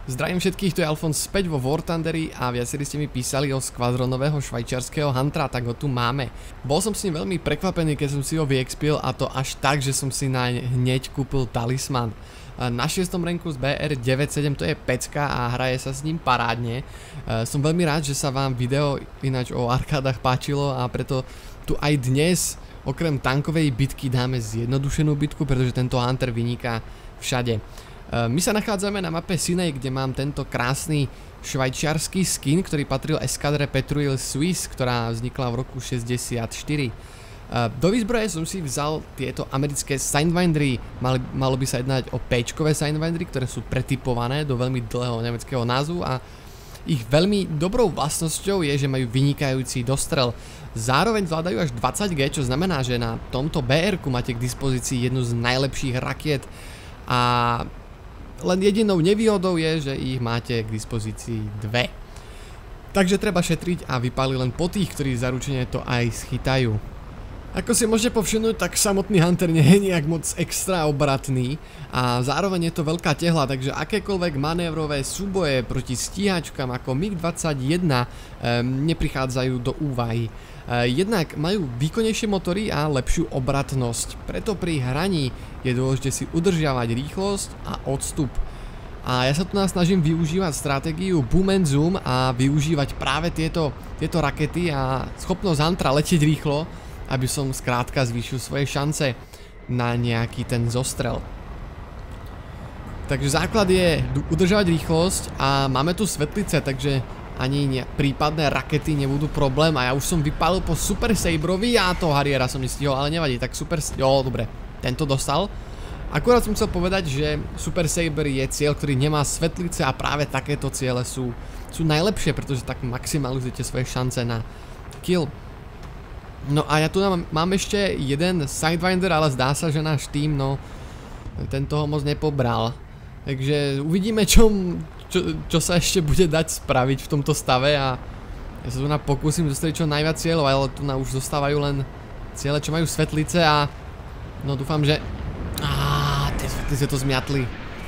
Zdravím všetkých, tu je Alfons späť vo War Thunderi a viacerí ste mi písali o skvadronového švajčiarskeho Huntera, tak ho tu máme. Bol som s ním veľmi prekvapený, keď som si ho vyexpil, a to až tak, že som si naň hneď kúpil talisman. Na 6. ranku z BR97 to je pecka a hraje sa s ním parádne. Som veľmi rád, že sa vám video ináč o arkádach páčilo a preto tu aj dnes okrem tankovej bitky dáme zjednodušenú bitku, pretože tento Hunter vyniká všade. My sa nachádzame na mape Sinai, kde mám tento krásny švajčiarsky skin, ktorý patril eskadre Patrouille Suisse, ktorá vznikla v roku 64. Do výzbroje som si vzal tieto americké Sindwindery. Malo by sa jednať o P-čkové Sindwindery, ktoré sú pretypované do veľmi dlhého nemeckého názvu a ich veľmi dobrou vlastnosťou je, že majú vynikajúci dostrel. Zároveň zvládajú až 20G, čo znamená, že na tomto BR-ku máte k dispozícii jednu z najlepších rakiet a len jedinou nevýhodou je, že ich máte k dispozícii dve. Takže treba šetriť a vypáliť len po tých, ktorí zaručene to aj schytajú. Ako si môžete povšimnúť, tak samotný Hunter nie je nejak moc extra obratný a zároveň je to veľká tehla, takže akékoľvek manévrové súboje proti stíhačkám ako MiG-21 neprichádzajú do úvahy. Jednak majú výkonnejšie motory a lepšiu obratnosť, preto pri hraní je dôležité si udržiavať rýchlosť a odstup. A ja sa tu snažím využívať stratégiu boom and zoom a využívať práve tieto rakety a schopnosť Huntera letieť rýchlo, aby som skrátka zvýšil svoje šance na nejaký ten zostrel. Takže základ je udržovať rýchlosť a máme tu svetlice, takže ani prípadné rakety nebudú problém a ja už som vypálil po Super Sabrovi a toho Harriera som nestihol, ale nevadí, tak dobre, tento dostal. Akurát som chcel povedať, že Super Saber je cieľ, ktorý nemá svetlice a práve takéto ciele sú najlepšie, pretože tak maximalizujete svoje šance na kill. No a ja tu mám ešte jeden Sidewinder, ale zdá sa, že náš tým, tento ho moc nepobral. Takže uvidíme, čo sa ešte bude dať spraviť v tomto stave a ja sa tu pokúsim dostať čo najviac cieľov, ale tu už zostávajú len ciele, čo majú svetlice a dúfam, že tie svetlice to zmiatli.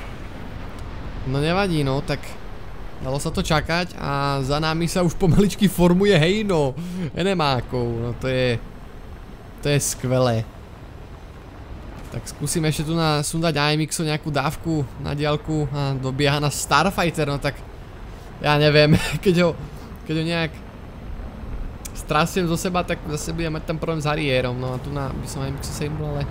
No nevadí, tak dalo sa to čakať a za nami sa už pomaličky formuje hejno enemákov, to je skvelé. Tak skúsim ešte tu sundať AMX-o nejakú dávku na diaľku a dobieha na Starfighter, tak ja neviem, keď ho nejak strasiem zo seba, tak zase budem mať tam problém s Harrierom, a tu by som AMX-o sejmul, ale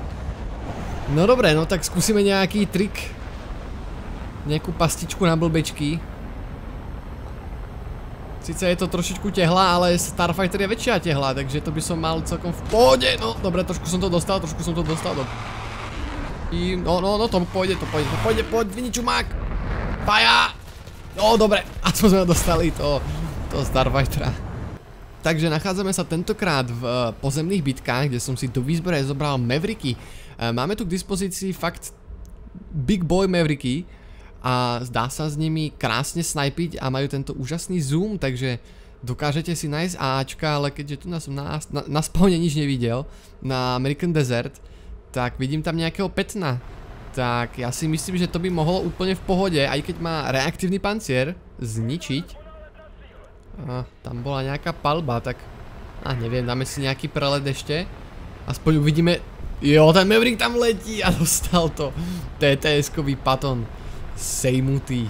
no dobre, tak skúsime nejaký trik, nejakú pastičku na blbečky. Sice je to trošičku tehla, ale Starfighter je väčšia tehla, takže to by som mal celkom v pohode. No, dobre, trošku som to dostal do... to pôjde, poď, viničumák! Paja! Dobre, aspoň sme ho dostali, to Starfightera. Takže nachádzame sa tentokrát v pozemných bitkách, kde som si do výzbroje zobral Mavericky. Máme tu k dispozícii fakt Big Boy Mavericky a zdá sa s nimi krásne snajpiť a majú tento úžasný zoom, takže dokážete si nájsť Ačka, ale keďže tu som na spawne nič nevidel, na American Desert, tak vidím tam nejakého petna. Tak ja si myslím, že to by mohlo úplne v pohode, aj keď má reaktívny pancier, zničiť. Tam bola nejaká palba, tak neviem, dáme si nejaký prelet ešte. Aspoň uvidíme. Ten Maverick tam letí a dostal to. TTS-kový paton. Sejmutý.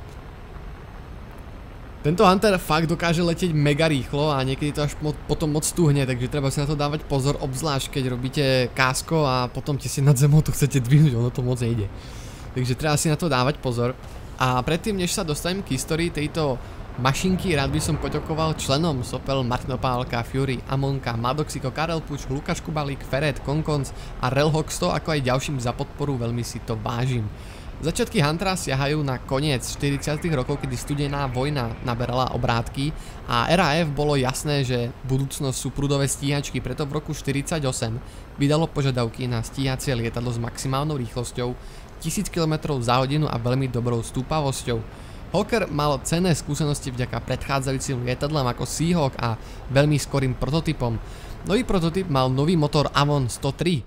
Tento Hunter fakt dokáže letieť mega rýchlo a niekedy to až potom moc tuhne, takže treba si na to dávať pozor, obzvlášť keď robíte kásko a potom tesne nad zemou to chcete dvihnúť, ono to moc nejde. Takže treba si na to dávať pozor. A predtým, než sa dostanem k histórii tejto mašinky, rád by som poďakoval členom Sopel, Martin Opálka, Fury, Amonka, Madoxiko, Karel Puč, Lukáš Kubalík, Feret, Konkonc a Relhox100, ako aj ďalším za podporu, veľmi si to vážim. Začiatky Huntera siahajú na koniec 40. rokov, kedy studená vojna naberala obrátky a RAF bolo jasné, že budúcnosť sú prúdové stíhačky, preto v roku 48 vydalo požiadavky na stíhacie lietadlo s maximálnou rýchlosťou 1000 km za hodinu a veľmi dobrou stúpavosťou. Hawker mal cenné skúsenosti vďaka predchádzajúcim lietadlám ako Seahawk a veľmi skorým prototypom. Nový prototyp mal nový motor Avon 103,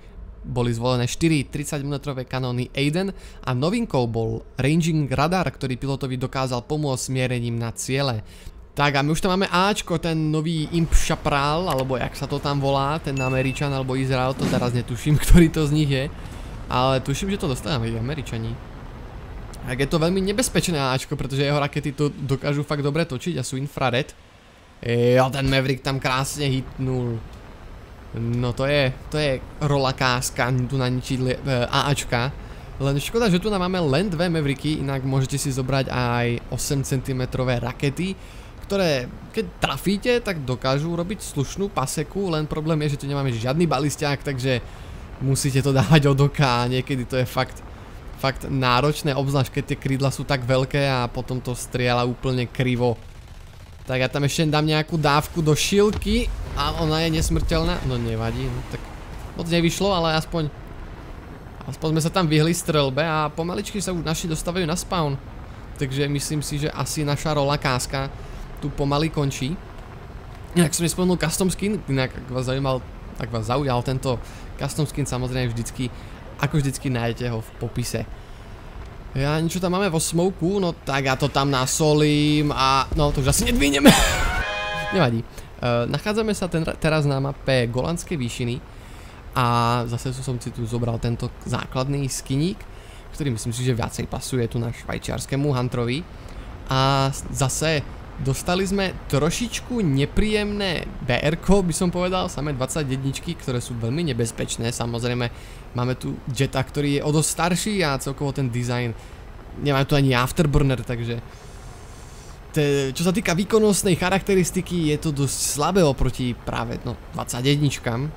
boli zvolené 4 30mm kanóny Aiden a novinkou bol Ranging Radar, ktorý pilotovi dokázal pomôcť smierením na ciele. Tak a my už tam máme Ačko, ten nový Imp Chaparral, alebo jak sa to tam volá, ten Američan alebo Izrael, to teraz netuším, ktorý to z nich je. Ale tuším, že to dostávame Američani. Tak je to veľmi nebezpečné Ačko, pretože jeho rakety to dokážu fakt dobre točiť a sú infrared. Jo, ten Maverick tam krásne hitnul. No to je rolakáska tu naničiť AAčka. Len škoda, že tu máme len dve Mavericky, inak môžete si zobrať aj 8 cm rakety, ktoré keď trafíte, tak dokážu robiť slušnú paseku, len problém je, že tu nemáme žiadny balisťák, takže musíte to dávať od oka a niekedy to je fakt náročné, obzvlášť keď tie krídla sú tak veľké a potom to strieľa úplne krivo. Tak ja tam ešte dám nejakú dávku do šílky a ona je nesmrteľná. No nevadí, no tak moc nevyšlo, ale aspoň sme sa tam vyhli strelbe a pomaličky sa už naši dostávajú na spawn. Takže myslím si, že asi naša rola káska tu pomaly končí. Inak som nespomenul custom skin, inak ak vás zaujal tento custom skin, samozrejme ako vždycky nájdete ho v popise. Ja niečo tam máme vo smoku, no tak ja to tam nasolím a no to už asi nedvíneme. Nevadí. Nachádzame sa teraz na mape Golanské výšiny a zase som si tu zobral tento základný skiník, ktorý myslím si, že viacej pasuje tu na švajčiarskému Hunterovi. A zase dostali sme trošičku nepríjemné BR-ko, by som povedal, samé 21, ktoré sú veľmi nebezpečné. Samozrejme, máme tu Jetta, ktorý je o dosť starší a celkovo ten dizajn, nemáme tu ani afterburner, takže čo sa týka výkonnostnej charakteristiky, je to dosť slabé oproti práve 21.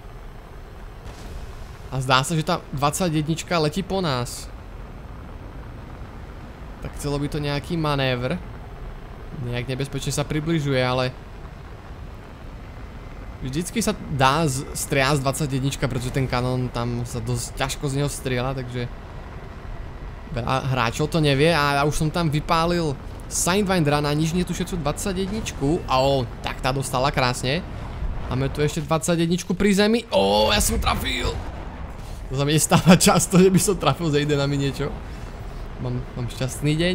A zdá sa, že tá 21 letí po nás. Tak chcelo by to nejaký manévr. Nejak nebezpečne sa približuje, ale vždycky sa dá striasť 21, pretože ten kanón tam sa dosť ťažko z neho strieľa, takže veľa hráčov to nevie a ja už som tam vypálil Sidewindera na nič netušiacu 21. Tak tá dostala krásne. Máme tu ešte 21 pri zemi. Ja som trafil. To sa mi nestáva často, že by som trafil z Aidenami niečo. Mám šťastný deň.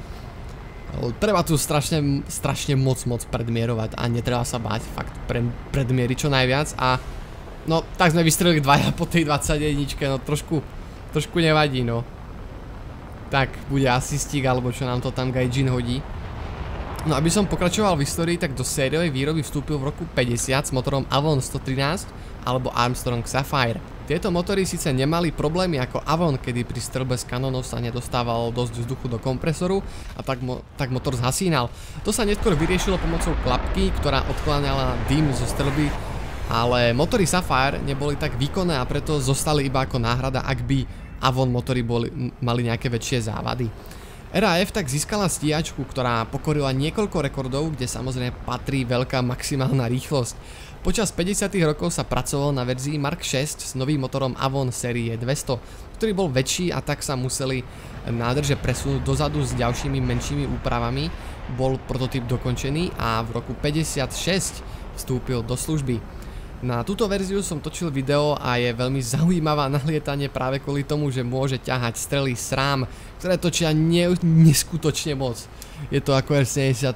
Treba tu strašne moc predmierovať a netreba sa báť, fakt predmieriť čo najviac a no tak sme vystrelili dvaja po tej 21, no trošku nevadí, no. Tak bude asistík alebo čo nám to tam Gaijin hodí. No aby som pokračoval v histórii, tak do sériovej výroby vstúpil v roku 50 s motorom Avon 113 alebo Armstrong Sapphire. Tieto motory síce nemali problémy ako Avon, kedy pri strelbe z kanónov sa nedostávalo dosť vzduchu do kompresoru a tak motor zhasínal. To sa neskôr vyriešilo pomocou klapky, ktorá odkláňala dym zo strelby, ale motory Sapphire neboli tak výkonné a preto zostali iba ako náhrada, ak by Avon motory mali nejaké väčšie závady. RAF tak získala stíhačku, ktorá pokorila niekoľko rekordov, kde samozrejme patrí veľká maximálna rýchlosť. Počas 50. rokov sa pracovalo na verzii Mark 6 s novým motorom Avon série 200, ktorý bol väčší a tak sa museli nádrže presunúť dozadu s ďalšími menšími úpravami. Bol prototyp dokončený a v roku 56 vstúpil do služby. Na túto verziu som točil video a je veľmi zaujímavá na lietanie práve kvôli tomu, že môže ťahať strely SRAM, ktoré točia neskutočne moc. Je to ako R73.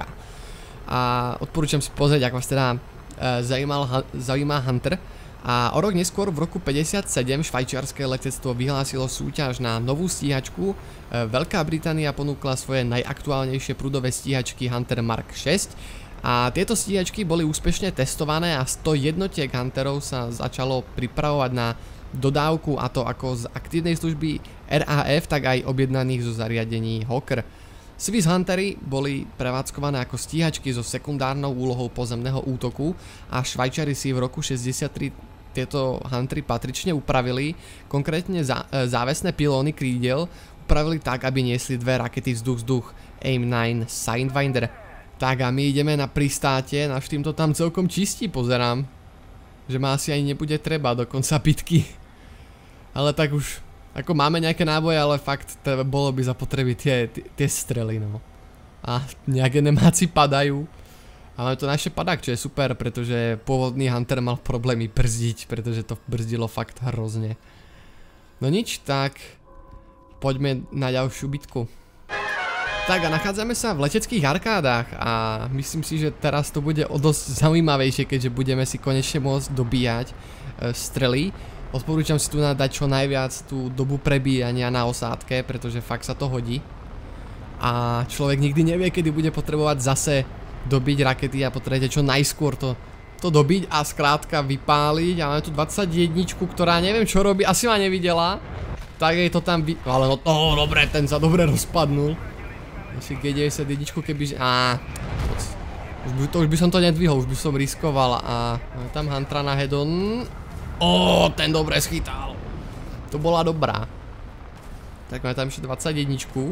A odporúčam si pozrieť, ak vás teda zaujíma Hunter. A o rok neskôr v roku 57 švajčiarske letectvo vyhlásilo súťaž na novú stíhačku. Veľká Británia ponúkla svoje najaktuálnejšie prúdové stíhačky Hunter Mark 6 a tieto stíhačky boli úspešne testované a 100 jednotiek Hunterov sa začalo pripravovať na dodávku, a to ako z aktívnej služby RAF, tak aj objednaných zo zariadení Hawker. Swiss Huntery boli prevádzkované ako stíhačky so sekundárnou úlohou pozemného útoku a Švajčari si v roku 63 tieto Huntery patrične upravili, konkrétne závesné pilóny krídel upravili tak, aby niesli dve rakety vzduch-vzduch AIM-9 Sidewinder. Tak a my ideme na pristátie, náš tým to tam celkom čistí, pozerám. Že ma asi ani nebude treba do konca bitky. Ale tak už, ako máme nejaké náboje, ale fakt bolo by zapotreby tie strely, no. A nejaké nemáci padajú. Ale to naše padák, čo je super, pretože pôvodný Hunter mal problémy brzdiť, pretože to brzdilo fakt hrozne. No nič, tak poďme na ďalšiu bitku. Tak a nachádzame sa v leteckých arkádach a myslím si, že teraz to bude o dosť zaujímavejšie, keďže budeme si konečne môcť dobíjať strely. Odporúčam si tu dať čo najviac tú dobu prebíjania na osádke, pretože fakt sa to hodí. A človek nikdy nevie, kedy bude potrebovať zase dobiť rakety a potrebujete čo najskôr to dobiť a skrátka vypáliť. A máme tu 21, ktorá neviem čo robí, asi ma nevidela. Tak jej to tam ale no dobre, ten sa dobre rozpadnul. Asi G91 keby... už by som to nedvihol, už by som riskoval a máme tam Huntera na head-on. Ten dobre schytal. To bola dobrá. Tak máme tam ešte 21.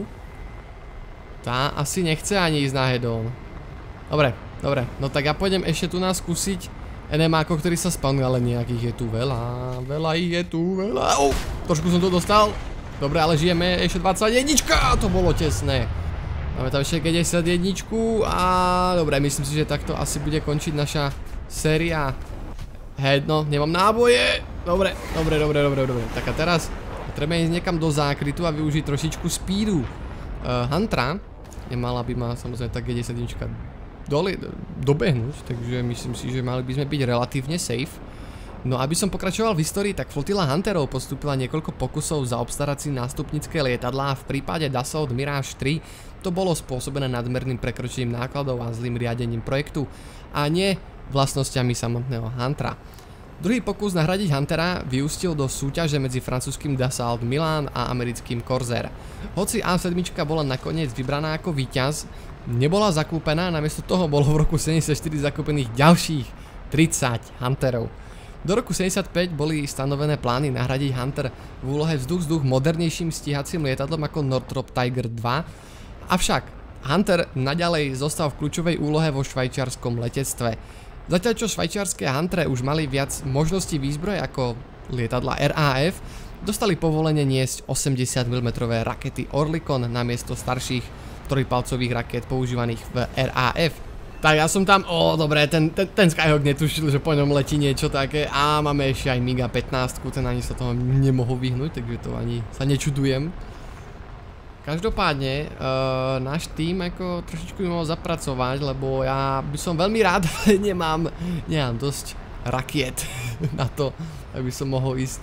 Tá asi nechce ani ísť na head-on. Dobre, no tak ja pôjdem ešte tu nás skúsiť NMákov, ktorí sa spawnú, ale nejakých je tu veľa, trošku som to dostal. Dobre, ale žijeme, ešte 21, to bolo tesné. Máme tam ešte G91 a dobre, myslím si, že takto asi bude končiť naša séria. No, nemám náboje. Dobre. Tak a teraz treba ísť niekam do zákrytu a využiť trošičku speedu. Huntera, nemala by ma samozrejme tá G91 dobehnúť, takže myslím si, že mali by sme byť relatívne safe. No aby som pokračoval v histórii, tak flotila Hunterov postúpila niekoľko pokusov zaobstarať si nástupnícke lietadlá. V prípade Dassault Mirage 3 to bolo spôsobené nadmerným prekročením nákladov a zlým riadením projektu a nie vlastnosťami samotného Huntera. Druhý pokus nahradiť Huntera vyústil do súťaže medzi francúzskym Dassault Milan a americkým Corsair. Hoci A7 bola nakoniec vybraná ako víťaz, nebola zakúpená, namiesto toho bolo v roku 74 zakúpených ďalších 30 Hunterov. Do roku 75 boli stanovené plány nahradiť Hunter v úlohe vzduch-vzduch modernejším stíhacím lietadlom ako Northrop Tiger 2, avšak Hunter naďalej zostal v kľúčovej úlohe vo švajčiarskom letectve. Zatiaľ čo švajčiarske Huntere už mali viac možností výzbroje ako lietadla RAF, dostali povolenie niesť 80 mm rakety Oerlikon namiesto starších trojpalcových raket používaných v RAF. Tak ja som tam, dobre, ten Skyhawk netušil, že po ňom letí niečo také a máme ešte aj MiG 15, ten ani sa toho nemohol vyhnúť, takže to ani sa nečudujem. Každopádne, náš tým ako trošičku by mohol zapracovať, lebo ja by som veľmi rád, ale nemám dosť rakiet na to, aby som mohol ísť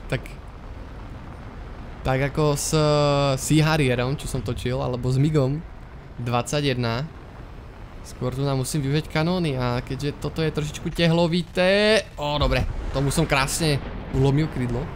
tak ako s Sea Harrierom, čo som točil, alebo s MiGom 21. Skôr tu nám musím využiť kanóny a keďže toto je trošičku tehlovité... dobre, tomu som krásne ulomil krydlo.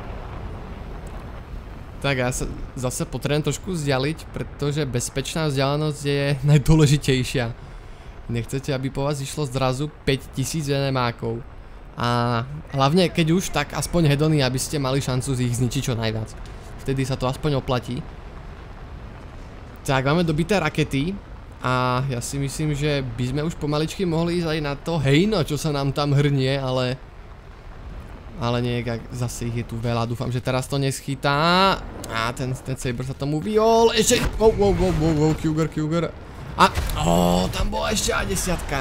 Tak ja sa zase potrebujem trošku vzdialiť, pretože bezpečná vzdialenosť je najdôležitejšia. Nechcete, aby po vás išlo zrazu 5000 NMákov. A hlavne, keď už, tak aspoň headony, aby ste mali šancu ich zničiť čo najviac. Vtedy sa to aspoň oplatí. Tak, máme dobité rakety. A ja si myslím, že by sme už pomaličky mohli ísť aj na to hejno, čo sa nám tam hrnie, ale niekak zase ich je tu veľa, dúfam, že teraz to neschytá. A ten Saber sa tomu vyhol, ešte, Cougar. A, tam bola ešte aj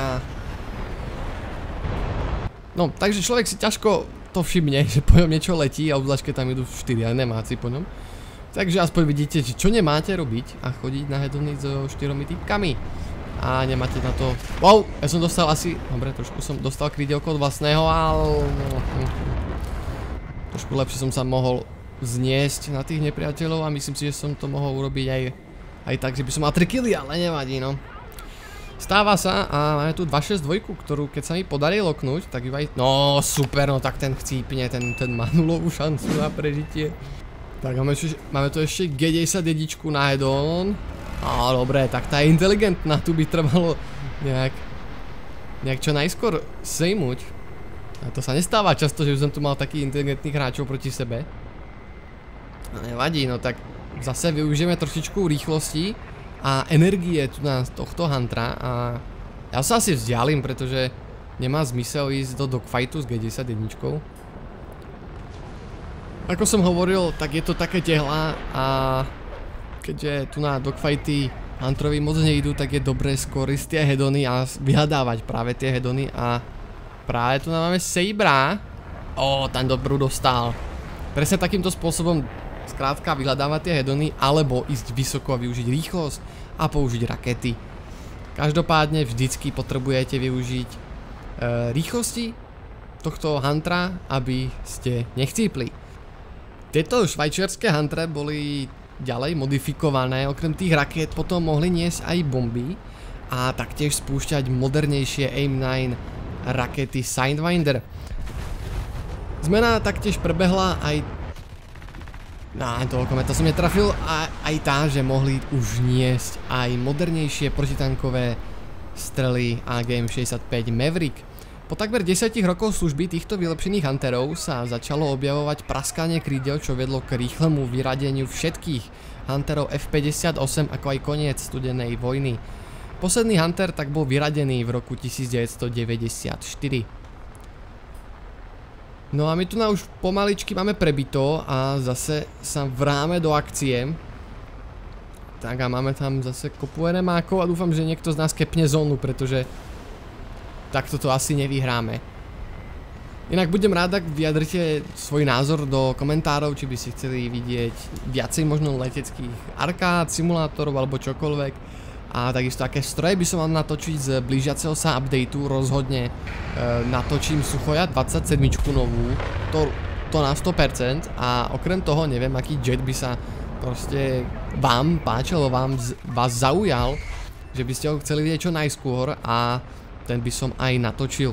10. No, takže človek si ťažko to všimne, že po ňom niečo letí a obzvlášť keď tam idú 4 NMáci po ňom. Takže aspoň vidíte, že čo nemáte robiť a chodiť na headony so 4 typkami. A nemáte na to... Wow, ja som dostal asi... Dobre, trošku som dostal krydielko od vlastného, ale... Trošku lepšie som sa mohol zniesť na tých nepriateľov a myslím si, že som to mohol urobiť aj tak, že by som mal 3 killy, ale nevadí, no. Stáva sa a máme tu 262, ktorú keď sa mi podarí loknúť, tak ju aj... No, super, no tak ten chcípne, ten má nulovú šancu na prežitie. Tak máme tu ešte G91 na head-on. Dobre, tak tá je inteligentná, tu by trebalo nejak čo najskôr sejmuť. A to sa nestáva často, že už som tu mal takých inteligentných hráčov proti sebe. No nevadí, no tak zase využijeme trošičku rýchlosti a energie tu na tohto Huntera a ja sa asi vzdialím, pretože nemá zmysel ísť do dogfightu s G91. Ako som hovoril, tak je to také tehla a keďže tu na dogfighty Hunterovi moc nejdú, tak je dobré skôr ísť tie headony a vyhľadávať práve tie headony a práve tu máme Sabera. Ten dobrú dostal. presne takýmto spôsobom skrátka vyhľadávať tie hedony, alebo ísť vysoko a využiť rýchlosť a použiť rakety. Každopádne vždycky potrebujete využiť rýchlosti tohto Huntera, aby ste nechcípli. Tieto švajčiarske Huntere boli ďalej modifikované, okrem tých rakiet potom mohli niesť aj bomby a taktiež spúšťať modernejšie AIM-9 rakety Sidewinder. Zmena taktiež prebehla aj to som netrafil, aj tá, že mohli už niesť aj modernejšie protitankové strely AGM-65 Maverick. Po takmer 10 rokov služby týchto vylepšených Hunterov sa začalo objavovať praskanie krídel, čo vedlo k rýchlemu vyradeniu všetkých Hunterov F-58 ako aj koniec studenej vojny. Posledný Hunter tak bol vyradený v roku 1994. No a my tu už pomaličky máme prebito a zase sa vráme do akcie. Tak a máme tam zase kopu enemákov a dúfam, že niekto z nás kepne zónu, pretože takto to asi nevyhráme. Inak budem rád, ak vyjadrite svoj názor do komentárov, či by si chceli vidieť viacej možno leteckých arkád, simulátorov alebo čokoľvek. A takisto aké stroje by som mal natočiť z blížiaceho sa updateu. Rozhodne natočím Suchoja 27 novú, to na 100%. A okrem toho neviem, aký jet by sa proste vám páčil, vás zaujal, že by ste ho chceli vidieť čo najskôr a ten by som aj natočil.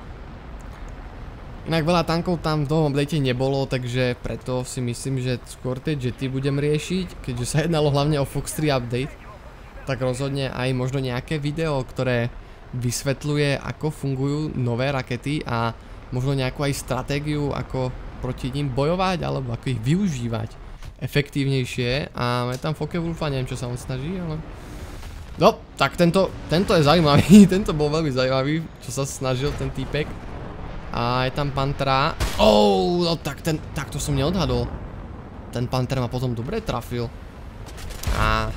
Inak veľa tankov tam v tom update nebolo, takže preto si myslím, že skôr tie jety budem riešiť, keďže sa jednalo hlavne o Fox 3 update. Tak rozhodne aj možno nejaké video, ktoré vysvetľuje, ako fungujú nové rakety a možno nejakú aj stratégiu, ako proti ním bojovať, alebo ako ich využívať efektívnejšie. A je tam Focke-Wulfa, neviem čo sa on snaží, ale... No, tak tento je zaujímavý, tento bol veľmi zaujímavý, čo sa snažil ten týpek. A je tam Pantera. No tak to som neodhadol. Ten Panther ma potom dobre trafil. A...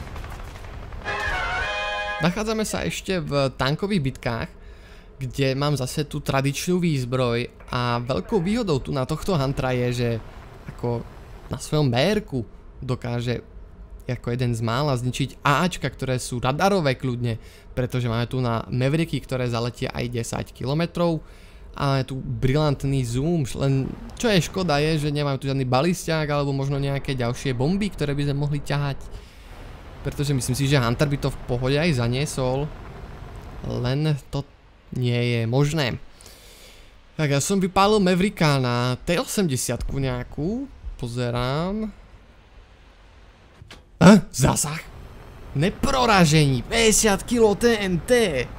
Nachádzame sa ešte v tankových bitkách, kde mám zase tú tradičnú výzbroj a veľkou výhodou tu na tohto Huntera je, že ako na svojom BR-ku dokáže ako jeden z mála zničiť AAčka, ktoré sú radarové kľudne, pretože máme tu na Mavericky, ktoré zaletia aj 10 km a máme tu brilantný zoom, len čo je škoda je, že nemáme tu žiadny balisťák alebo možno nejaké ďalšie bomby, ktoré by sme mohli ťahať, pretože myslím si, že Hunter by to v pohode aj zaniesol, len to nie je možné. Tak ja som vypálil Mavericka na T-80 nejakú, pozerám. Zásah. Neproražení. 50 kg TNT.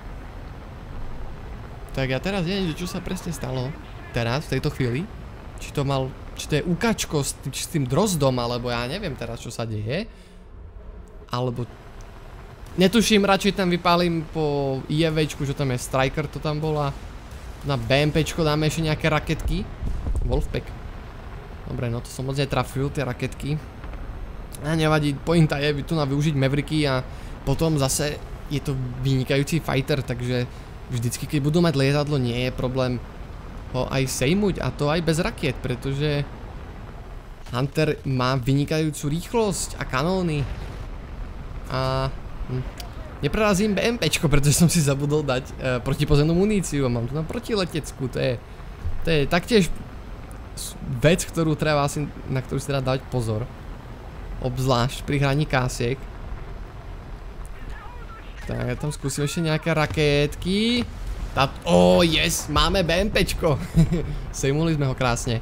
Tak ja teraz neviem, čo sa presne stalo. Teraz, v tejto chvíli. Či to je ukačko s tým drozdom, alebo ja neviem teraz, čo sa deje. Alebo... Netuším, radšej tam vypálim po IFVčku, čo tam je Striker, to tam bola. Na BMPčko dáme ešte nejaké raketky. Wolfpack. Dobre, no to som moc netrafil, tie raketky. A nevadí, pointa je tu na využiť Mavericky a potom zase je to vynikajúci fighter, takže vždycky, keď budú mať lietadlo, nie je problém ho aj sejmuť, a to aj bez rakiet, pretože Hunter má vynikajúcu rýchlosť a kanóny. A neprerazím BMPčko, pretože som si zabudol dať protipozemnú muníciu a mám tu na protileteckú, to je taktiež vec, na ktorú si treba dať pozor. Obzvlášť pri hraní kásiek. Tak ja tam skúsim ešte nejaké raketky. Yes, máme BMPčko. Sejmuli sme ho krásne.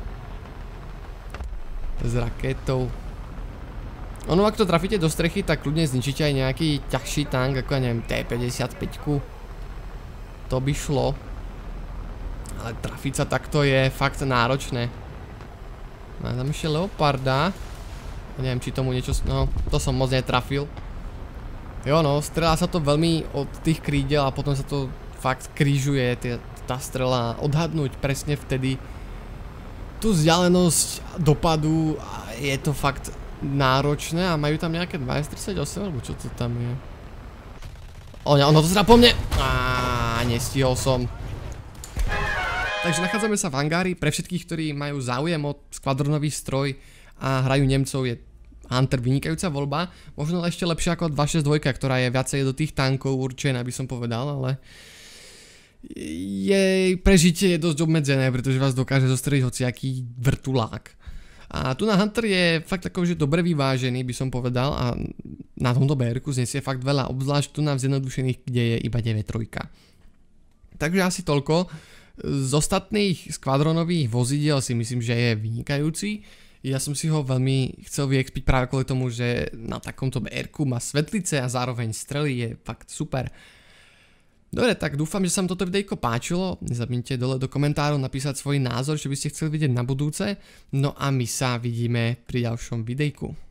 S raketou. Ono, ak to trafíte do strechy, tak kľudne zničíte aj nejaký ťažší tank, ako ja neviem, T-55. To by šlo. Ale trafiť sa takto je fakt náročné. Mám tam ešte Leoparda. Neviem, či tomu niečo... No, to som moc netrafil. Jo no, strelá sa to veľmi od tých krídel a potom sa to fakt krížuje, tá strela. Odhadnúť presne vtedy tú vzdialenosť dopadu, je to fakt náročné a majú tam nejaké 238, alebo čo to tam je? Ono to zrá po mne! Nestihol som. Takže nachádzame sa v hangári. Pre všetkých, ktorí majú záujem o skvadronový stroj a hrajú Nemcov, je Hunter vynikajúca voľba. Možno ešte lepšia ako 262, ktorá je viacej do tých tankov určená, by som povedal, ale jej prežitie je dosť obmedzené, pretože vás dokáže zostreliť hociaký vrtulák. A tu na Hunter je fakt akože dobre vyvážený, by som povedal, a na tomto BR-ku znesie fakt veľa, obzvlášť tu na zjednodušených, kde je iba 9.3. Takže asi toľko. Z ostatných skvadronových vozidiel si myslím, že je vynikajúci. Ja som si ho veľmi chcel vyexpiť práve kvôli tomu, že na takomto BR-ku má svetlice a zároveň strely, je fakt super. Dobre, tak dúfam, že sa vám toto videjko páčilo. Nezabudnite dole do komentárov napísať svoj názor, čo by ste chceli vidieť na budúce. No a my sa vidíme pri ďalšom videjku.